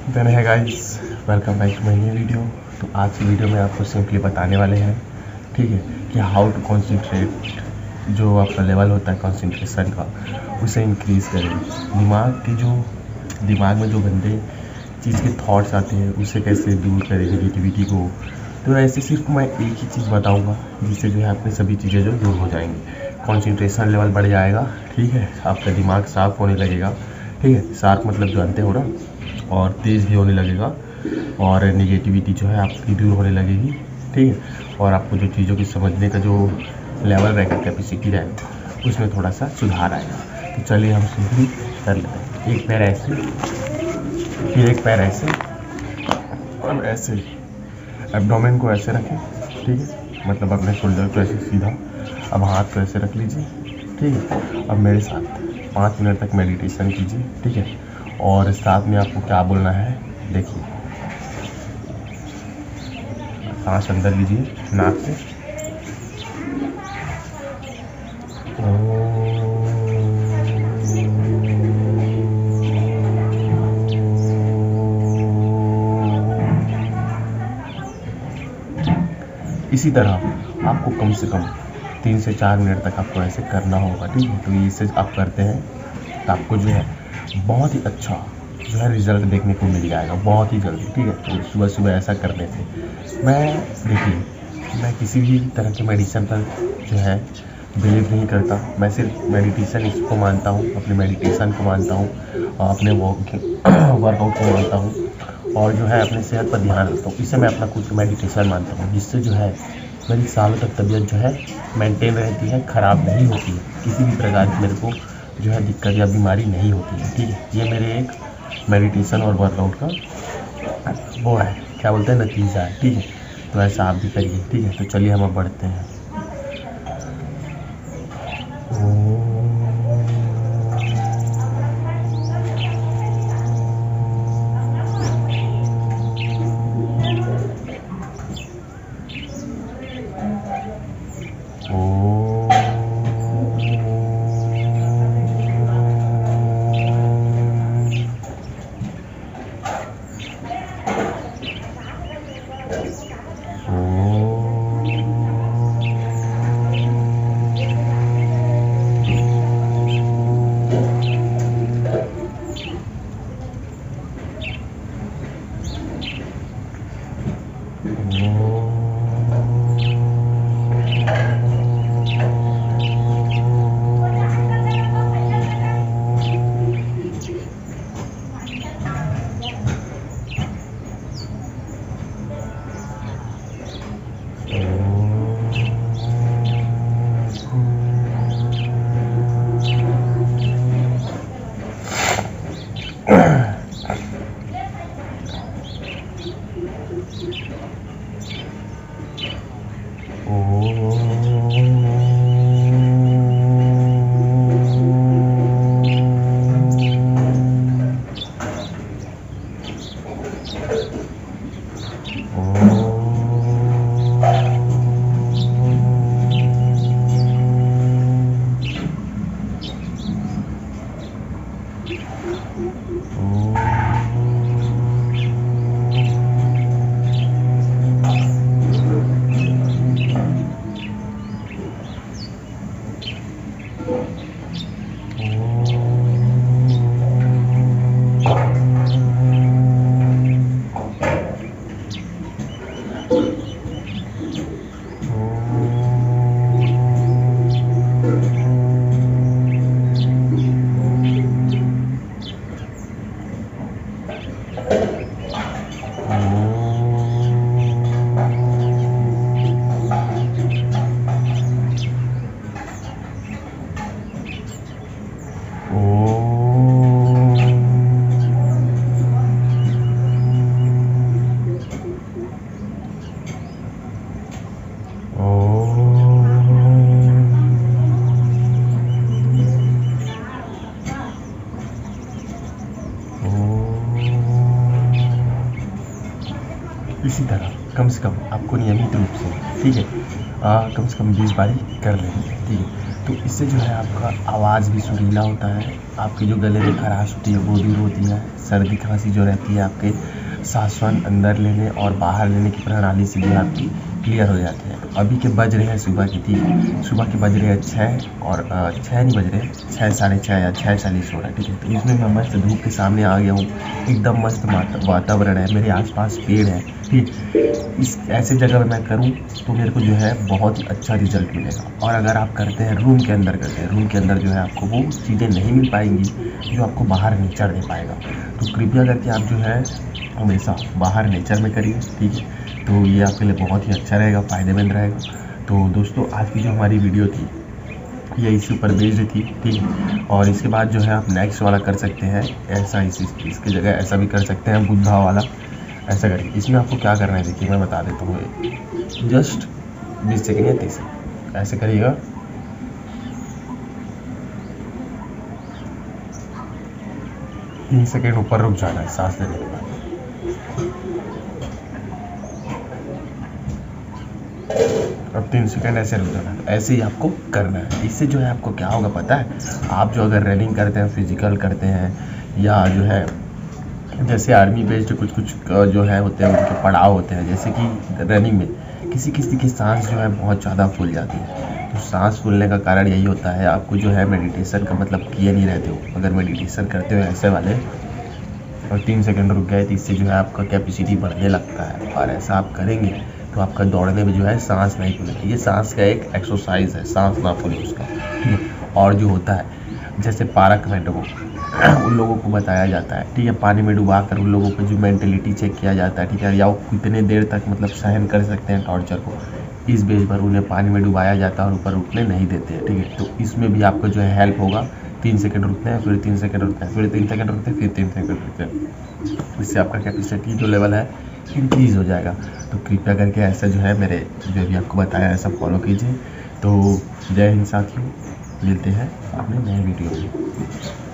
Then है guys, welcome back to my new video. तो आज की वीडियो में आपको सिंपली बताने वाले हैं, ठीक है, कि हाउ टू कॉन्सेंट्रेट। जो आपका लेवल होता है कॉन्सेंट्रेशन का, उसे इंक्रीज़ करें। दिमाग में जो गंदे चीज़ के थॉट्स आते हैं उसे कैसे दूर करें, नेगेटिविटी को। तो ऐसे सिर्फ मैं एक ही चीज़ बताऊंगा जिससे जो है आपकी सभी चीज़ें जो दूर हो जाएंगी, कॉन्सेंट्रेशन लेवल बढ़ जाएगा, ठीक है, आपका दिमाग साफ होने लगेगा, ठीक है, शार्प मतलब जानते हो ना, और तेज़ भी होने लगेगा, और नेगेटिविटी जो है आपकी दूर होने लगेगी, ठीक है, और आपको जो चीज़ों की समझने का जो लेवल रहेगा, कैपेसिटी रहेगा, उसमें थोड़ा सा सुधार आएगा। तो चलिए हम सिंपली कर लेते हैं। एक पैर ऐसे, फिर एक पैर ऐसे, और ऐसे एब्डोमेन को ऐसे रखें, ठीक है, मतलब अपने शोल्डर को ऐसे सीधा। अब हाथ को ऐसे रख लीजिए, ठीक है। अब मेरे साथ 5 मिनट तक मेडिटेशन कीजिए, ठीक है। और साथ में आपको क्या बोलना है, देखिए, सांस अंदर लीजिए नाक से, इसी तरह आपको कम से कम 3 से 4 मिनट तक आपको ऐसे करना होगा, ठीक है। तो इसे आप करते हैं तो आपको जो है बहुत ही अच्छा जो है रिज़ल्ट देखने को मिल जाएगा बहुत ही जल्दी, ठीक है। तो सुबह सुबह ऐसा करने से मैं किसी भी तरह के मेडिसिन पर जो है बिलीव नहीं करता। मैं सिर्फ मेडिटेशन इसको मानता हूँ, अपने मेडिटेशन को मानता हूँ, और अपने वर्कआउट को मानता हूँ, और जो है अपने सेहत पर ध्यान रखता हूँ। इसे मैं अपना खुद मेडिटेशन मानता हूँ, जिससे जो है मेरी सालों तक तबीयत जो है मेंटेन रहती है, ख़राब नहीं होती है, किसी भी प्रकार की मेरे को जो है दिक्कत या बीमारी नहीं होती है, ठीक है। ये मेरे एक मेडिटेशन और वर्कआउट का वो है, क्या बोलते हैं, नतीजा है, ठीक है। तो ऐसा आप भी करिए, ठीक है। तो चलिए हम अब बढ़ते हैं। इसी तरह कम से कम आपको नियमित रूप से, ठीक है, कम से कम 20 बारी कर लेंगे, ठीक है। तो इससे जो है आपका आवाज़ भी सुरीला होता है, आपके जो गले में खराश होती है वो दूर होती है, सर्दी खांसी जो रहती है आपके सांसवन अंदर लेने और बाहर लेने की प्रणाली से जो आपकी क्लियर हो जाती है। तो अभी के बज रहे हैं सुबह की 3, सुबह के बज रहे हैं 6 और 6 नहीं बज रहे, 6 साढ़े 6 या 6:40 हो रहा है, ठीक है। तो इसमें मैं मस्त धूप के सामने आ गया हूँ, एकदम मस्त वातावरण है, मेरे आसपास पेड़ है, ठीक। इस ऐसे जगह में मैं करूँ तो मेरे को जो है बहुत ही अच्छा रिजल्ट मिलेगा। और अगर आप करते हैं रूम के अंदर करते हैं, रूम के अंदर जो है आपको वो चीज़ें नहीं मिल पाएंगी जो आपको बाहर नेचर दे पाएगा। तो कृपया करके आप जो है हमेशा बाहर नेचर में करिए, ठीक है। तो ये आपके लिए बहुत ही अच्छा रहेगा, फ़ायदेमंद रहेगा। तो दोस्तों आज की जो हमारी वीडियो थी ये इसी ऊपर बेस्ड थी, ठीक है। और इसके बाद जो है आप नेक्स्ट वाला कर सकते हैं, ऐसा इसकी जगह ऐसा भी कर सकते हैं, बुद्धा वाला ऐसा करिए। इसमें आपको क्या करना है देखिए मैं बता देता हूँ, जस्ट 20 सेकेंड या 30 सेकेंड ऐसे करिएगा। तीन सेकेंड ऊपर रुक जाना है सांस लेने के बाद। अब 3 सेकेंड ऐसे रुक जाना है, ऐसे ही आपको करना है। इससे जो है आपको क्या होगा पता है, आप जो अगर रनिंग करते हैं, फिजिकल करते हैं, या जो है जैसे आर्मी बेस्ड कुछ जो है होते हैं उनके पड़ाव होते हैं, जैसे कि रनिंग में किसी किसी की सांस जो है बहुत ज़्यादा फूल जाती है। तो सांस फूलने का कारण यही होता है, आपको जो है मेडिटेशन का मतलब किए नहीं रहते हो। अगर मेडिटेशन करते हो ऐसे वाले और 3 सेकेंड रुक गए तो इससे जो है आपका कैपेसिटी बढ़ने लगता है, और ऐसा आप करेंगे तो आपका दौड़ने में जो है सांस नहीं फूलेगी। ये सांस का एक एक्सरसाइज है, सांस ना फूले उसका, ठीक है। और जो होता है जैसे पार्क में डुबो उन लोगों को बताया जाता है, ठीक है, पानी में डुबा कर उन लोगों को जो मेंटेलिटी चेक किया जाता है, ठीक है, या वो कितने देर तक मतलब सहन कर सकते हैं टॉर्चर को, इस बेस पर उन्हें पानी में डुबाया जाता है और ऊपर उठने नहीं देते हैं, ठीक है। तो इसमें भी आपको जो है हेल्प होगा। 3 सेकेंड रुकते हैं, फिर 3 सेकेंड रुकते हैं, फिर 3 सेकेंड रुकते हैं, फिर 3 सेकेंड रुकते हैं। इससे आपका कैपेसिटी जो लेवल है इंक्रीज़ हो जाएगा। तो कृपया करके ऐसा जो है मेरे जो भी आपको बताया ऐसा फॉलो कीजिए। तो जय हिंद साथियों, मिलते हैं अपने नए वीडियो में।